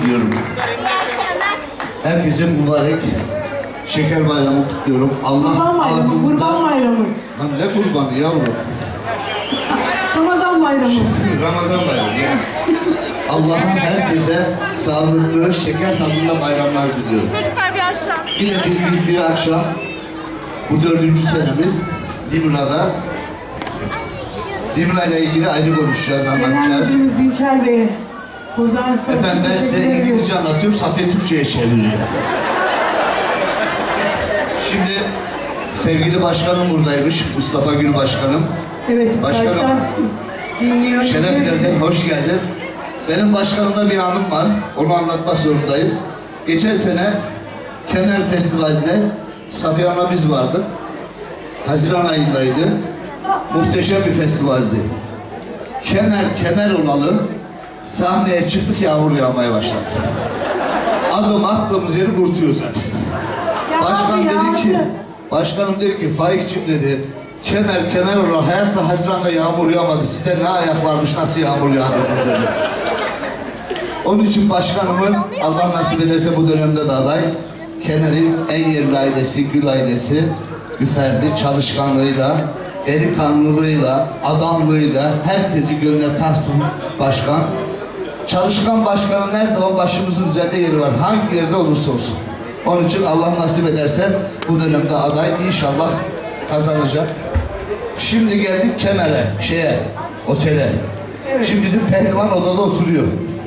diliyorum. Herkese mübarek şeker bayramı kutluyorum. Allah ağzınızda... Kurban bayramı. Lan ne kurbanı yavrum? Ramazan bayramı. Ramazan bayramı ya. Allah'a herkese sağlıklı, şeker tadında bayramlar diliyorum. Çocuklar bir aşağı. Yine biz bir akşam, bu 4. senemiz Limura'da. Limura ile ilgili ayrı konuşacağız, anlatacağız. Genelcimiz Dinçer Bey'e. Buradan Efendim ben size İngilizce anlatıyorum, Safiye Türkçe'ye çeviriyor. Şimdi sevgili başkanım buradaymış, Mustafa Gül Başkanım. Evet, başkanım. Şereflerden hoş geldin. Benim başkanımda bir anım var, onu anlatmak zorundayım. Geçen sene Kemer Festivali'nde Safiye Ana biz vardık. Haziran ayındaydı. Muhteşem bir festivaldi. Kemer olalı sahneye çıktık, yağmur yağmaya başladı. Adım attığımız yeri kurtuyor zaten. Başkan dedi ki, başkanım dedi ki, Faik'cim dedi, Kemer olalı hayatta Haziran'da yağmur yağmadı. Size ne ayak varmış, nasıl yağmur yağdı dedi. Onun için başkanımın Allah nasip ederse bu dönemde de aday, Kemer'in en yerli ailesi, Gül ailesi, müferdi çalışkanlığıyla, delikanlılığıyla, adamlığıyla herkesi gönlüne taht tutmuş başkan. Çalışkan başkanın her zaman başımızın üzerinde yeri var. Hangi yerde olursa olsun. Onun için Allah nasip ederse bu dönemde aday inşallah kazanacak. Şimdi geldik Kemer'e, otele. Evet. Şimdi bizim pehlivan odada oturuyor.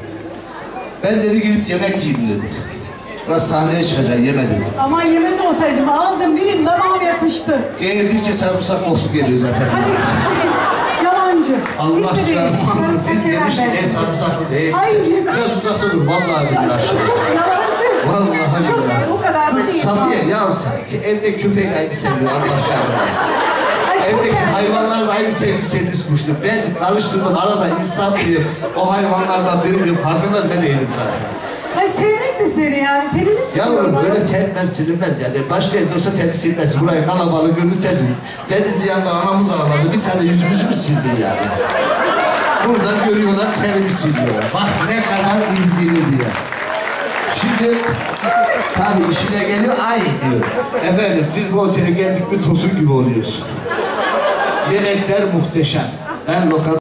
Ben dedi gidip yemek yiyeyim dedi. Biraz sahneye çıkacak, yeme dedi. Ama yemez olsaydım ağzım dilim damağım yapıştı. Geldikçe sarımsak kokusu geliyor zaten. Hadi yalancı. Allah canım bir demiş ki sarımsaklı değil. Hayır. Biraz uzakta dur vallahi billahi. Yalancı. Vallahi billahi. O kadar da değil. Safiye ya sanki evde köpek aynı seviyor Allah canım. Evdeki hayvanlarla aynı sevgisini düşmüştüm. Ben karıştırdım arada insan diye o hayvanlardan birinin farkında ne değilim zaten. Ay sevmek de seni yani, telini siliyorum. Yavrum böyle terler silinmez yani. Başka yerde olsa teri silmez. Burayı kalabalık görüntüledin. Deniz yanında anamız ağladı. Bir tane yüzümüzü mü sildin yani? Burada görüyorlar terini siliyorlar. Bak ne kadar ilgili diye. Şimdi tabii işine geliyor ay diyor. Efendim biz bu otele geldik bir tosun gibi oluyoruz. Yemekler muhteşem. Ben lokal